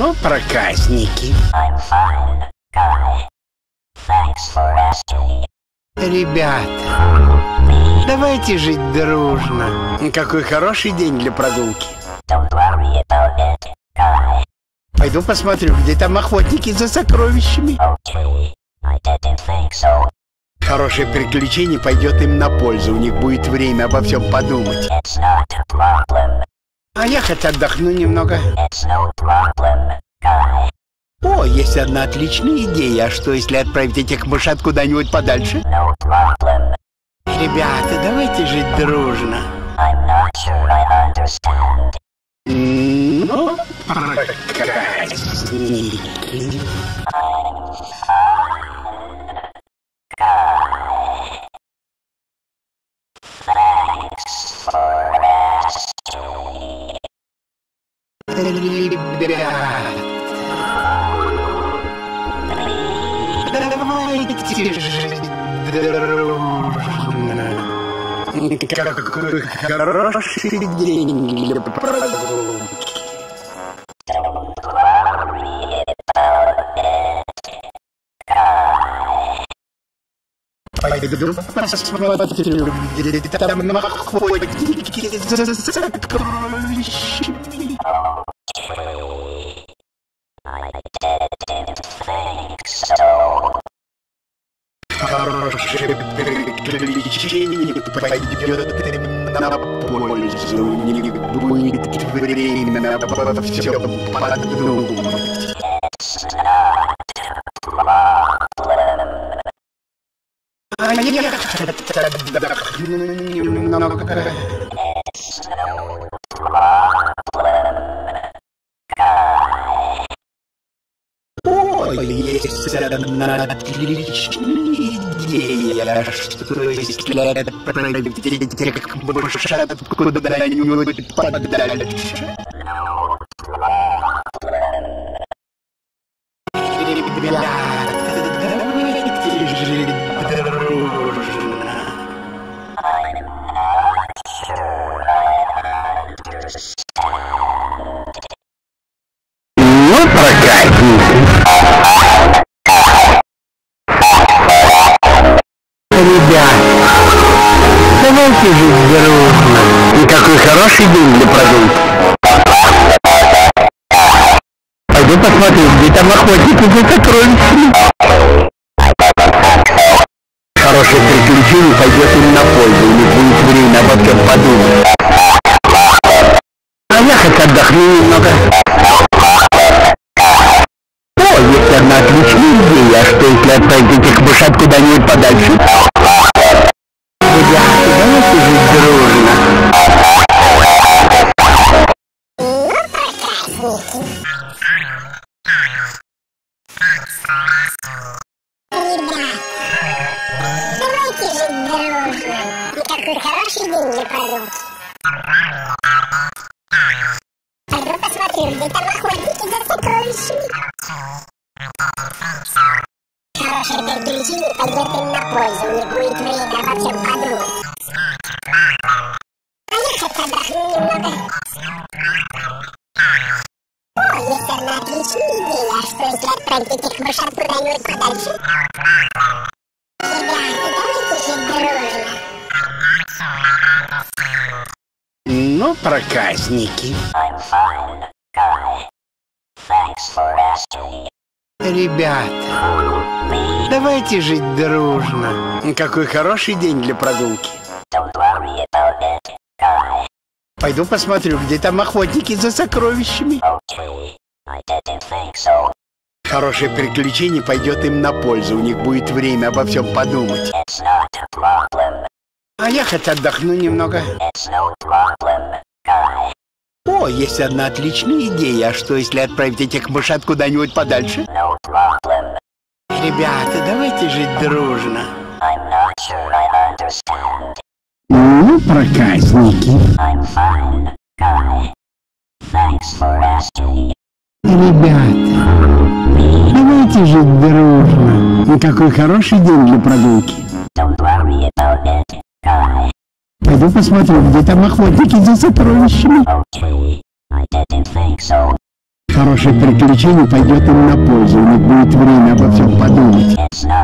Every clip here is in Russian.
Ну, проказники. Ребята, давайте жить дружно. Какой хороший день для прогулки. Пойду посмотрю, где там охотники за сокровищами. Хорошее приключение пойдет им на пользу. У них будет время обо всем подумать. А я хоть отдохну немного. О, есть одна отличная идея. А что, если отправить этих мышат куда-нибудь подальше? Ребята, давайте жить дружно. Ну, проказники. Давайте жить дружно. Какой хороший день для прогулки. Пойду посмотрю, где там охотники за сокровищами. Хорошее приключение пойдет им на пользу. У них будет время обо всем подумать. А я отдохну немного. Ой, есть одна отличная идея, что если отправить этих мышат куда-нибудь подальше. Ребята, давайте жить дружно. Ну, проказники. Ребята, давайте жить дружно. Какой хороший день для прогулки. Пойду посмотрю, где там охотники за сокровищами. Хорошее приключение пойдет им на пользу. У них будет время обо всем подумать. А я хоть отдохну немного. О, есть одна отличная идея. А что, если отправить этих мышат куда-нибудь подальше? Ребята, давайте жить дружно. Давайте жить дружно. Какой хороший день для прогулки. Пойду посмотрю, где там охотники за сокровищами. Хорошее приключение пойдет им на пользу. У них будет время обо всем подумать. А я хоть отдохну немного. О, есть одна отличная идея. А что, если отправить этих мышат куда-нибудь подальше? Ребята, давайте жить дружно. Ну, проказники. Ребята, давайте жить дружно. Какой хороший день для прогулки. Пойду посмотрю, где там охотники за сокровищами. Хорошее приключение пойдет им на пользу. У них будет время обо всем подумать. А я хоть отдохну немного. О, есть одна отличная идея. А что, если отправить этих мышат куда-нибудь подальше? Ребята, давайте жить дружно. Ну, проказники. Ребята, давайте жить дружно. Какой хороший день для прогулки. Пойду посмотрю, где там охотники за сокровищами. Хорошее приключение пойдет им на пользу, у них будет время обо всем подумать.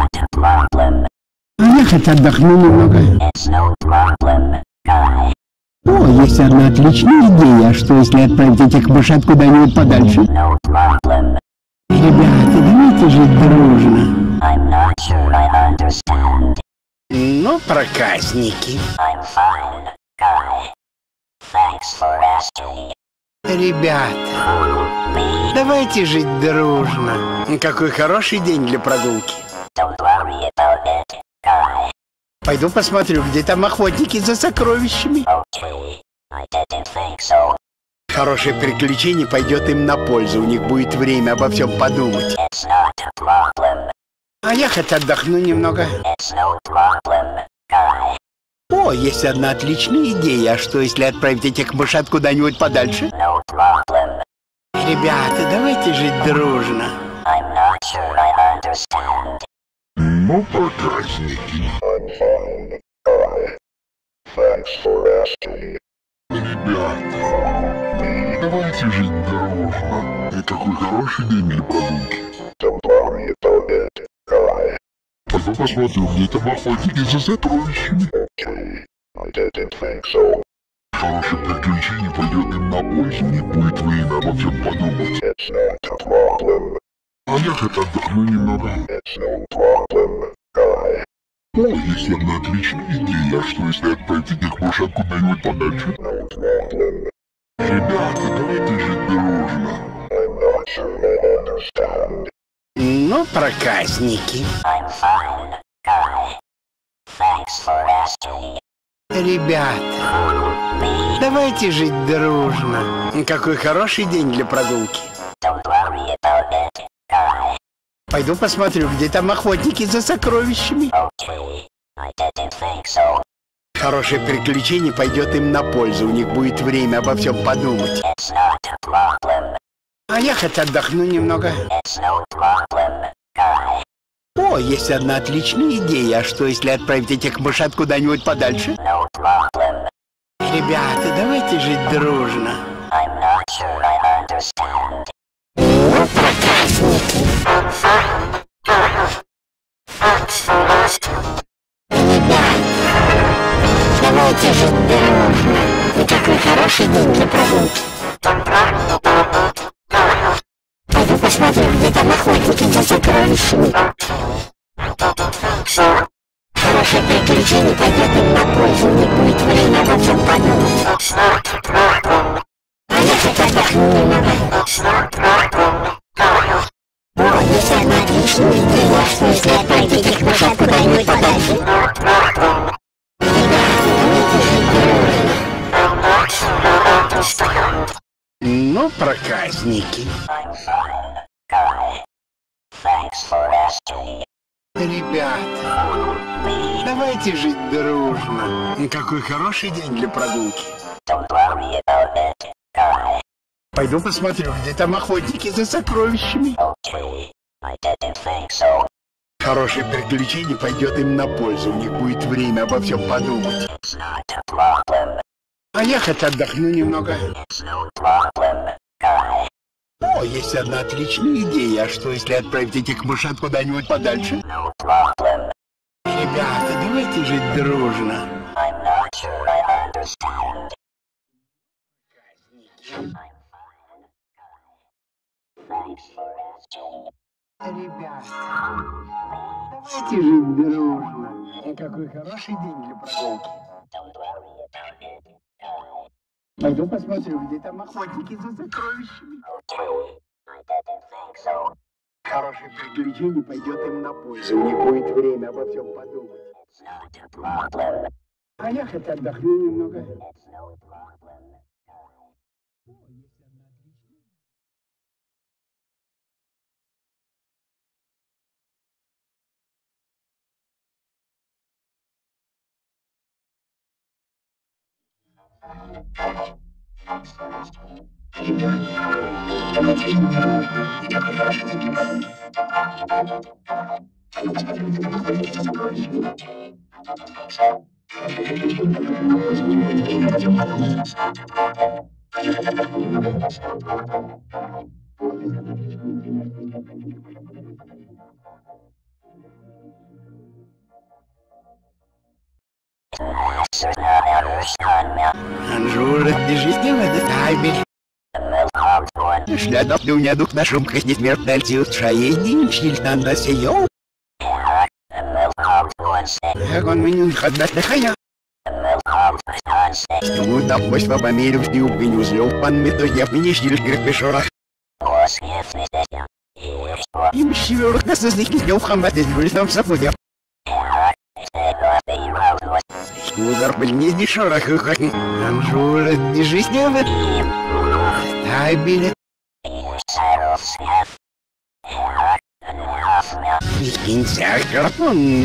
А я хоть отдохну немного. О, есть одна отличная идея. А что, если отправить этих мышат куда-нибудь подальше? Ребята, давайте жить дружно. Ну, проказники. Ребята, давайте жить дружно. Какой хороший день для прогулки. Пойду посмотрю, где там охотники за сокровищами. Хорошее приключение пойдет им на пользу, у них будет время обо всем подумать. А я хоть отдохну немного. О, есть одна отличная идея. А что, если отправить этих мышат куда-нибудь подальше? Ребята, давайте жить дружно. Ну, проказники. Ребята, давайте жить дружно. И какой хороший день для прогулки. Пойду посмотрю, где там охотники за сокровищами. Хорошее приключение пойдет им на пользу, не будет время обо всем подумать. А я хоть отдохну немного. О, есть одна отличная идея. А что, если отправить этих мышат куда-нибудь подальше? Ребята, давайте жить дружно. Ну, проказники. Ребята, давайте жить дружно. Какой хороший день для прогулки. Пойду посмотрю, где там охотники за сокровищами. Хорошее приключение пойдет им на пользу, у них будет время обо всем подумать. А я хоть отдохну немного. О, есть одна отличная идея. А что, если отправить этих мышат куда-нибудь подальше? Ребята, давайте жить дружно. Давайте жить дружно. И какой хороший день для прогулки. Пойду посмотрю, где там охотники за сокровищами. Хорошее приключение пойдет им на пользу, не будет время обо всем подумать. А я хоть отдохну немного. О, есть одна отличная идея. Что, если отправить этих мышат куда-нибудь подальше? Ну, проказники. Ребята, давайте жить дружно. Какой хороший день для прогулки. Пойду посмотрю, где там охотники за сокровищами. Хорошее приключение пойдет им на пользу, у них будет время обо всем подумать. А я хоть отдохну немного. О, есть одна отличная идея. А что, если отправить этих мышат куда-нибудь подальше? Ребята, давайте жить дружно. Ребята, давайте жить дружно. Какой хороший день для прогулки. Пойду посмотрю, где там охотники за сокровищами. Хорошее приключение пойдет им на пользу, у них будет время обо всем подумать. А я хоть отдохну немного. Анжура, держите в этот табель. Śladów duniadów na szumkach nieśmiertelcy ustrzajeniem śliltan na seją. Jak on mnie chodać na haja. Ему там восьма померив не убил узлов, пан методев мне ślilgrych wyszorach. Им щелёрок нас из них не ухамбать, из там сапудя. Удар был не дешорах, Анжура, держись не в этом табеле. Инсяк гарпун.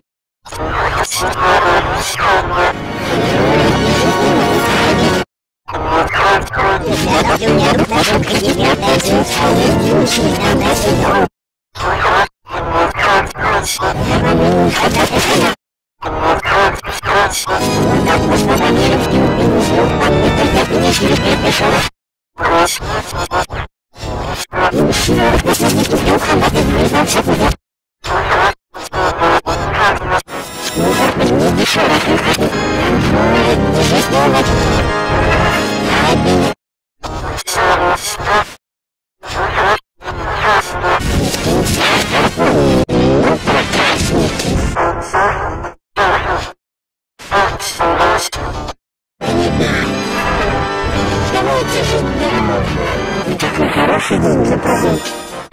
Хороший день для прогулки.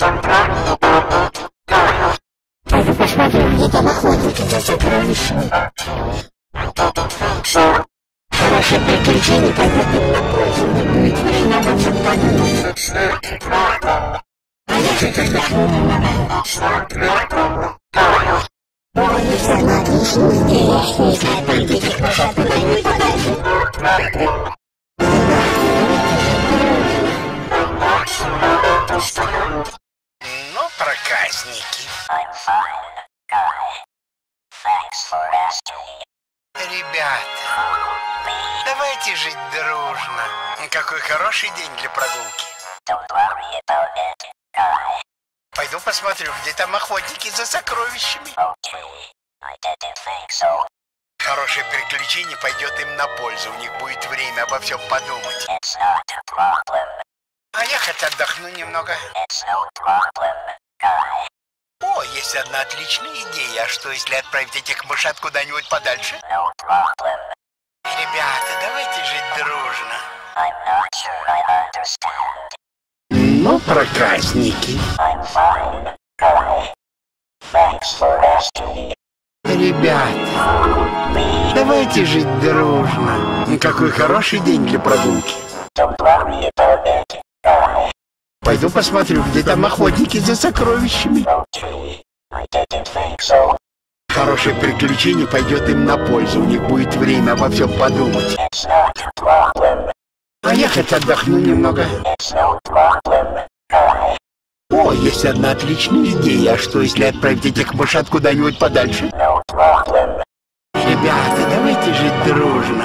Пойду посмотрю, где там охотники за сокровищами. Хорошее приключение пойдет им на пользу, не будет время обо всем подумать. А я что-то отдохну немного. О, есть одна отличная идея, если отправить этих лошад куда-нибудь подальше. Ну, проказники. Ребята, давайте жить дружно. Какой хороший день для прогулки. Пойду посмотрю, где там охотники за сокровищами. Хорошее приключение пойдет им на пользу. У них будет время обо всем подумать. А я хоть отдохну немного. О, есть одна отличная идея. А что, если отправить этих мышат куда-нибудь подальше? Ребята, давайте жить дружно. Ну, проказники. Ребята, давайте жить дружно. Какой хороший день для прогулки. Пойду посмотрю, где там охотники за сокровищами. Хорошее приключение пойдет им на пользу. У них будет время обо всем подумать. А я хоть отдохну немного. О, есть одна отличная идея. А что, если отправить этих мышат куда-нибудь подальше? Ребята, давайте жить дружно.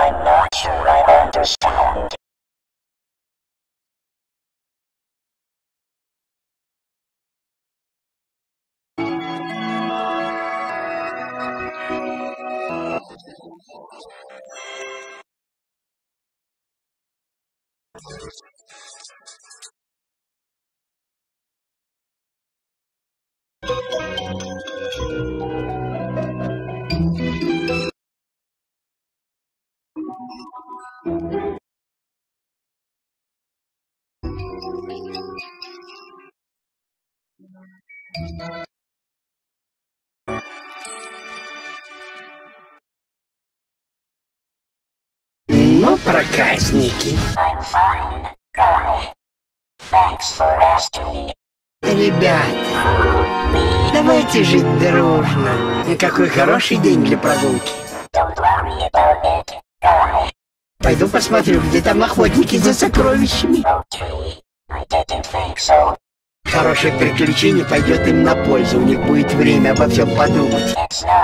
Ну, проказники. Ребята, давайте жить дружно. Какой хороший день для прогулки. Пойду посмотрю, где там охотники за сокровищами. Хорошее приключение пойдет им на пользу. У них будет время обо всем подумать.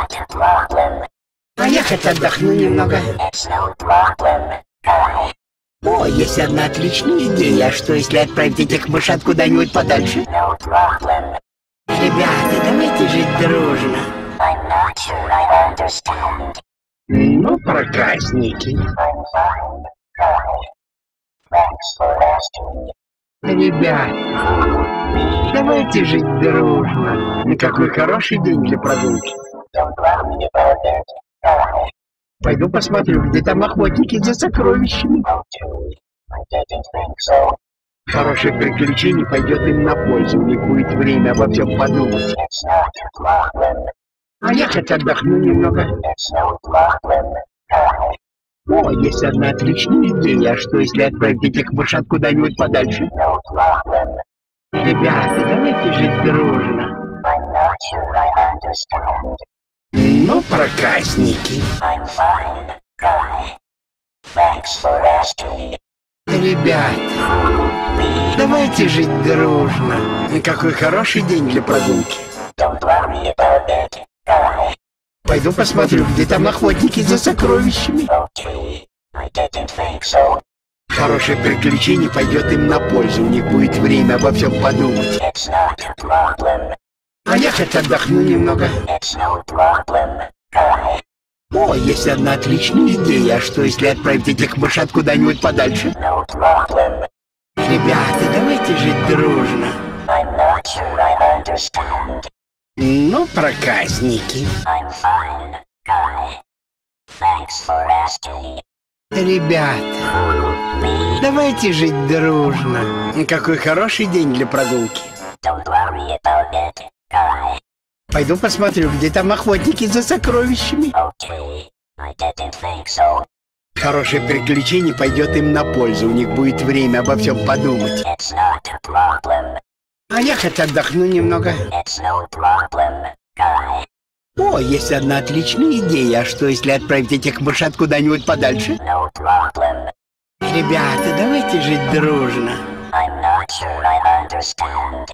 А я хоть отдохну немного. О, есть одна отличная идея. А что, если отправить этих мышат куда-нибудь подальше? No problem. Ребята, давайте жить дружно. I'm not sure I understand. Ну, проказники. I'm fine. Thanks for asking. Ребят, давайте жить дружно. Какой хороший день для прогулки. Don't worry about it. Пойду посмотрю, где там охотники за сокровищами. Okay. I didn't think so. Хорошее приключение пойдет им на пользу. У них будет время обо всем подумать. It's not a problem. А я хоть отдохну немного. It's no problem. О, есть одна отличная идея. А что, если отправить этих мышат куда-нибудь подальше? No problem. Ребята, давайте жить дружно. I'm not sure I understand. Ну, проказники. I'm fine. Thanks for asking. Ребят, давайте жить дружно. Какой хороший день для прогулки. Don't worry about it. Пойду посмотрю, где там охотники за сокровищами. Okay. I didn't think so. Хорошее приключение пойдет им на пользу. У них будет время обо всем подумать. It's not a problem. А я хоть отдохну немного. It's no problem. О, есть одна отличная идея. А что, если отправить этих мышат куда-нибудь подальше? No problem. Ребята, давайте жить дружно. I'm not sure I understand. Ну, проказники. I'm fine. Thanks for asking. Ребята, давайте жить дружно. Какой хороший день для прогулки. Don't worry about it. Пойду посмотрю, где там охотники за сокровищами. Okay. I didn't think so. Хорошее приключение пойдет им на пользу. У них будет время обо всем подумать. It's not a problem. А я хоть отдохну немного. It's no problem. О, есть одна отличная идея. А что, если отправить этих мышат куда-нибудь подальше? No problem. Ребята, давайте жить дружно. I'm not sure I understand.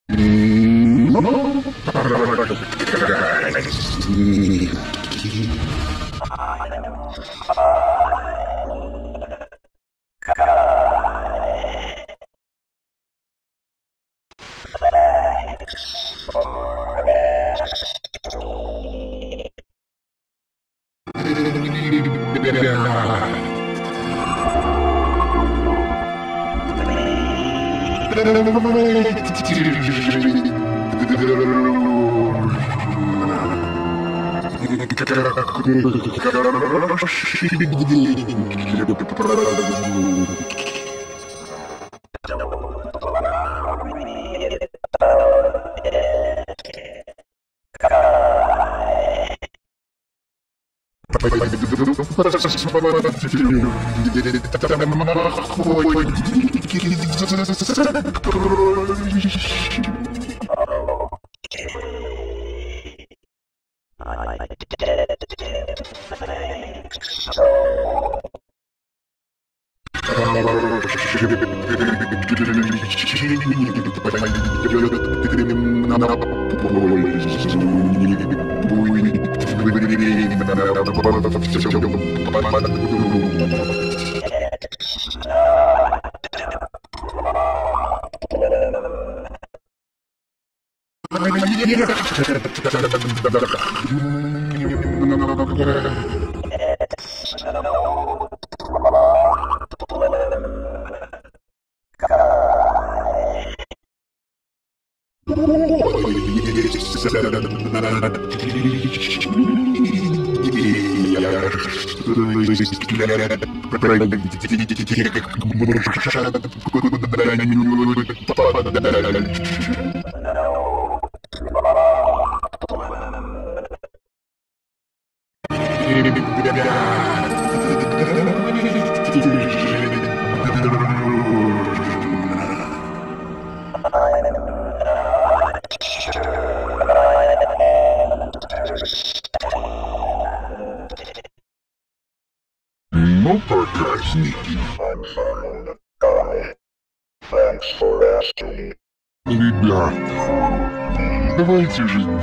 Ну, проказники. Ребята, давайте жить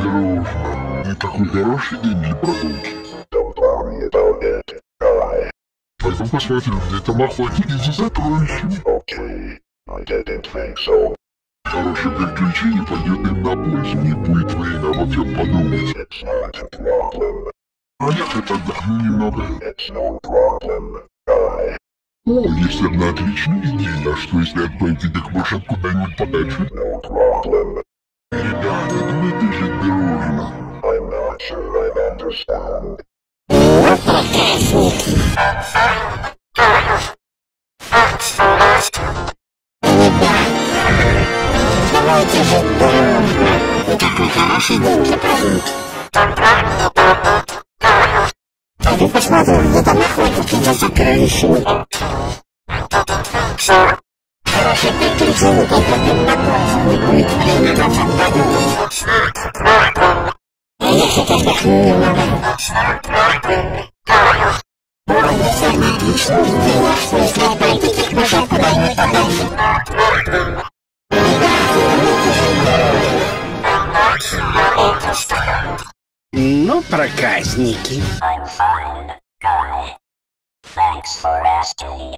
дружно. Какой хороший день для прогулки. Пойду посмотрю, где там охотники за сокровищами. Okay, I didn't think so. Хорошее приключение пойдет им на пользу, не будет время обо всем подумать. It's not a problem. А я хоть отдохну немного. It's no problem, guy. О, есть одна отличная идея. А что если отправить этих мышат куда-нибудь подальше? No problem. Ребята, давайте жить дружно. I'm not sure I understand. Давайте же дружно. Какой хороший день для прогулки. Пойду посмотрю, где там охотники за сокровищами. Хорошее приключение пойдет им на пользу, не будет время обо всем подумать. А я хоть отдохну немного. Ой, есть одна отличная идея, что если отправить этих мышат куда-нибудь подальше. Ну, проказники. I'm fine, guy. Thanks for asking.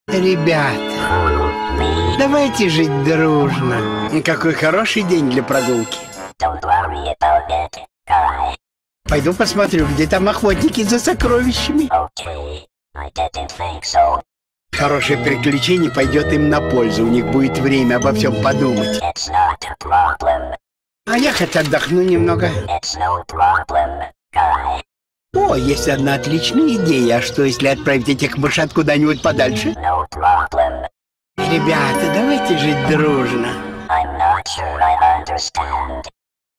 Ребята, давайте жить дружно. Какой хороший день для прогулки. Don't worry about it, guy. Пойду посмотрю, где там охотники за сокровищами. Okay, I didn't think so. Хорошее приключение пойдет им на пользу, у них будет время обо всем подумать. It's not a problem. А я хоть отдохну немного. It's no problem, guy. О, есть одна отличная идея. А что, если отправить этих мышат куда-нибудь подальше? No problem. Ребята, давайте жить дружно. I'm not sure I understand.